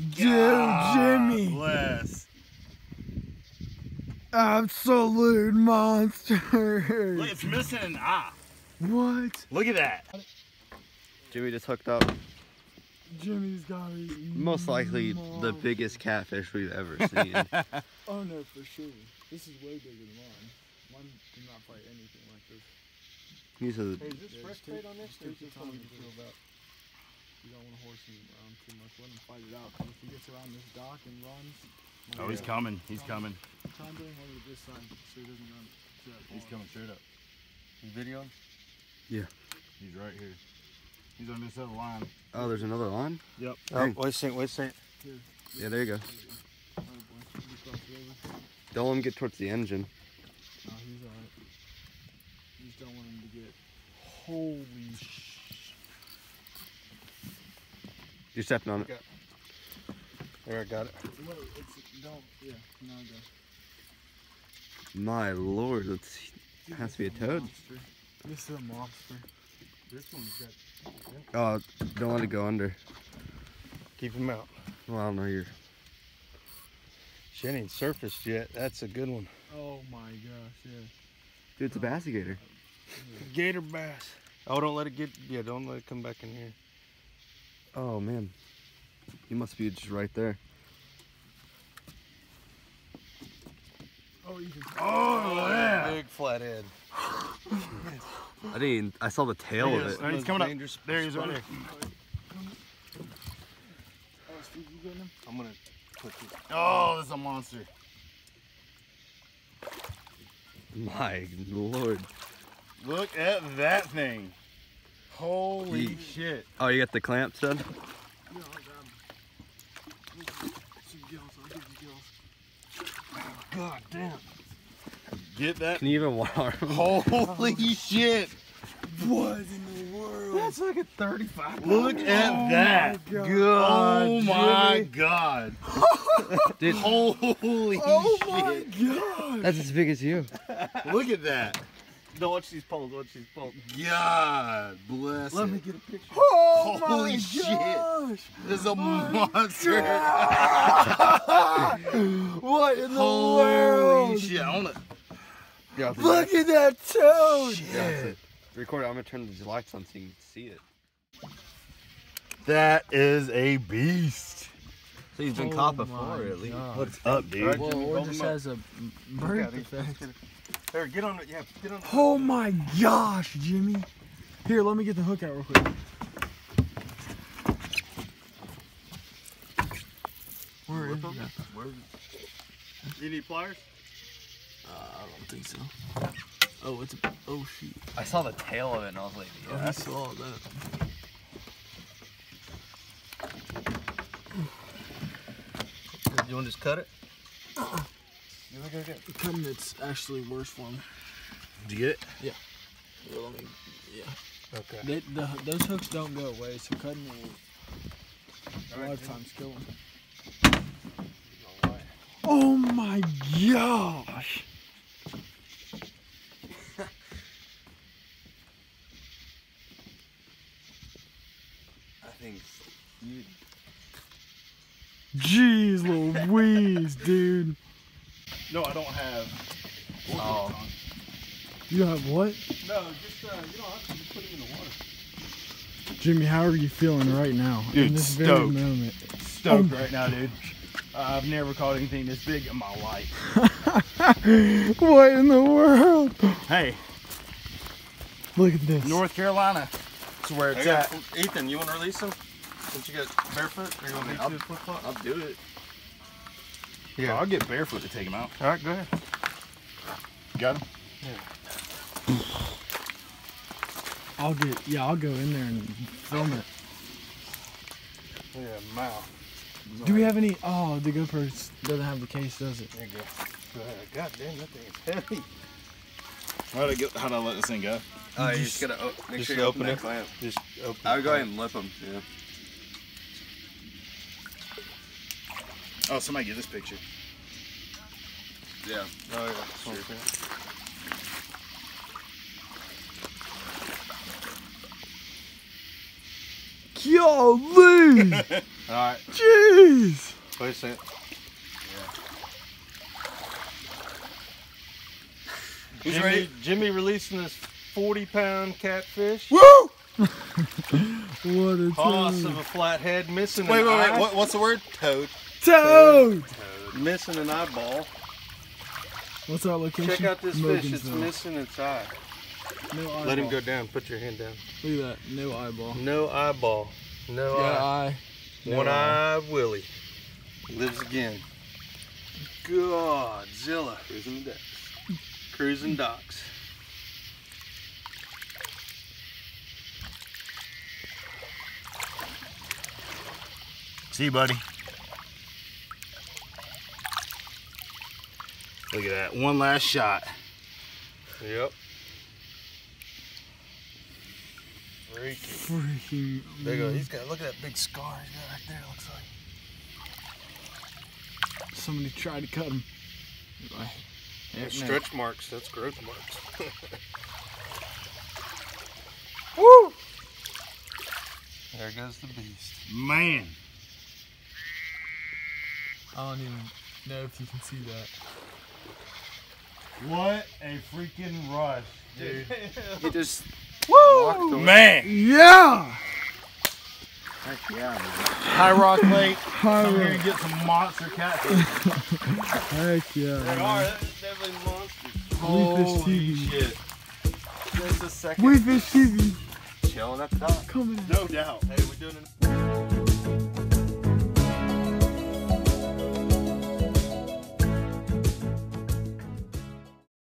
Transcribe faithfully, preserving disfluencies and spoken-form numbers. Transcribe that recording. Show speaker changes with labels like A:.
A: Dude, Jimmy.
B: Bless.
A: Absolute monster.
B: Look, it's missing an eye.
A: What?
B: Look at that.
C: Jimmy just hooked up
A: Jimmy's got it.
C: most likely the biggest catfish we've ever seen.
A: Oh no, for sure. This is way bigger than mine. Mine did not fight anything like this.
C: These are the,
D: Hey, is this
A: Yeah,
D: fresh
A: just take-
D: bait on this?
A: just
D: Or
A: take
D: is
A: the
D: this
A: time
D: one
A: to
D: you
A: feel
D: feel
A: that. You don't want to horse him around too much. Let him fight it out. 'Cause if he gets around this dock and runs,
B: Oh, he's coming. He's coming.
A: try and bring him over to this side so he doesn't run to that
B: He's
A: pond.
B: coming straight up.
D: You videoing?
B: He's right here. He's on this other line.
C: oh, there's another line?
B: Yep.
D: Oh, wait a second, wait a second.
A: Here.
C: Yeah, there you go.
A: Alright, boy. You cross it over.
C: Don't let him get towards the engine.
A: No, he's alright. You just don't want him to get. Holy sh.
C: You're stepping on it.
D: There, I got it.
A: What? It's, don't. Yeah, no, go.
C: My lord, it's,
A: Dude,
C: has to be a
A: this is
C: toad.
A: monster. This is a monster.
D: This one's got.
C: Oh, don't let it go under.
D: Keep him out.
C: Well, I don't know, you're...
D: She ain't surfaced yet. That's a good one.
A: Oh my gosh, yeah.
C: Dude, it's a bassigator.
D: Gator bass. Oh, don't let it get. Yeah, don't let it come back in here.
C: Oh, man. He must be just right there.
A: Oh, you can.
B: Oh, yeah.
D: Big flathead.
C: I didn't even, I saw the tail
B: There
C: of
B: he is.
C: it.
B: Oh, he's
D: Most
B: coming up.
D: dangerous
B: There he is. Right
D: spider.
B: there.
A: Oh, Steve, you getting him?
D: I'm gonna put this.
B: Oh, this is a monster.
C: My lord.
B: Look at that thing. Holy
C: Yeesh.
B: shit.
C: Oh, you got the clamp stud?
A: Yeah, I'll grab him. Some gills, I'll give you gills.
D: God damn.
B: Get that.
C: Can you even water him?
B: Holy shit.
A: What in the world?
D: That's like a thirty-five.
B: Look at that.
A: God.
B: Oh my god.
C: Dude,
B: Holy
A: Oh
B: shit.
A: my god!
C: that's as big as you.
B: Look at that.
D: Don't watch these poles. Watch these poles.
B: God bless
D: Let
B: it.
D: me get a picture.
A: Oh
B: Holy
A: my
B: shit.
A: gosh!
B: This is a monster.
A: What in the
B: Holy
A: world?
B: shit. I wanna.
C: Yeah,
A: Look at that toad!
C: Yeah, that's it. Record it. I'm gonna turn the lights on so you can see it.
B: That is a beast.
C: So he's been
A: Oh
C: caught
A: my
C: before, at least.
A: God.
B: What's up, dude?
D: Alright,
A: Well,
D: Jimmy,
A: or
D: roll
A: just
D: them up.
A: has a
D: Look
A: birth
D: at it.
A: effect.
D: There, get on it. Yeah, get on it.
A: Oh my gosh, Jimmy. Here, let me get the hook out real quick. Where is that?
B: You need pliers?
A: Uh, I don't think so. Oh, it's a. Oh, shoot.
C: I saw the tail of it and I was like,
A: Oh, he saw that.
D: You want to just cut it?
B: You look at it.
A: Cutting it's actually worse for him.
B: Did you get it?
A: Here, let me. Yeah.
D: Okay.
A: They, the, those hooks don't go away, so cutting will a lot of times kill them. Oh my gosh!
C: I think you.
A: Jeez Louise, dude.
B: No, I don't have.
C: Oh.
A: You have what?
B: No, just uh, you don't have to just put it in the water.
A: Jimmy, how are you feeling right now?
B: Dude,
A: in this very
B: stoked.
A: moment.
B: Stoked
A: Oh.
B: right now, dude. Uh, I've never caught anything this big in my life.
A: What in the world?
B: Hey,
A: Look at this.
B: North Carolina. That's where it's
D: I got-
B: at.
D: Ethan, you want to release him? Since you got barefoot, or you want me
B: I'll-
D: to flip flop?
B: I'll do it.
D: Yeah.
B: I'll get barefoot to take him out.
D: All right, go ahead.
B: Got him?
A: I'll get. Yeah, I'll go in there and film it.
D: Yeah, mouth.
A: Do we have any? Oh, the GoPro doesn't have the case, does it?
D: There you go. Go ahead. God damn, that thing is heavy.
B: How do I get? How do I let this thing go?
C: Oh, you just gotta o make
D: just
C: sure you open,
D: open
C: that
D: it.
C: clamp.
D: Just open.
C: I would go ahead and lip them. Yeah.
B: Oh, somebody get this picture.
C: Yeah.
D: Oh yeah. Sure.
A: Golly!
B: Alright.
A: Jeez!
D: Wait a second.
B: Who's
D: Jimmy,
B: ready?
D: Jimmy releasing this forty pound catfish.
B: Woo!
A: What a
D: Toss
A: toad.
D: of a flathead, missing
B: Wait,
D: an
B: wait,
D: eye.
B: wait. What, what's the word? Toad.
A: Toad!
D: Missing an eyeball.
A: What's our location?
D: Check out this fish. It's
A: Morgansville.
D: missing its eye.
A: No eyeball.
D: Let him go down. Put your hand down.
A: Look at that. No eyeball.
D: No eyeball. No
A: Yeah,
D: eye.
A: eye. No
D: One
A: eye.
D: eye Willie. Lives again. Godzilla. Cruising the decks. Cruising docks.
B: See you, buddy. Look at that. One last shot.
D: Yep. Freaky.
A: Freaking.
D: There you go. He's got, look at that big scar he's got right there, looks like.
A: Somebody tried to cut him. Heck no.
D: Stretch marks, that's growth marks.
A: Woo!
D: There goes the beast.
B: Man.
A: I don't even know if you can see that.
B: What a freaking rush, dude.
D: He just
A: Woo!
B: Man.
A: Yeah!
B: Heck yeah, man. High Rock Lake.
A: High
B: Come here
A: Rock.
B: and get some monster catfish.
A: Heck yeah.
D: They
A: man.
D: are, that's definitely monsters.
A: Weefish T V.
B: shit.
D: There's the second
A: Weefish T V.
B: Chilling at the dock.
A: Coming in.
B: No doubt.
D: Hey, we're doing it.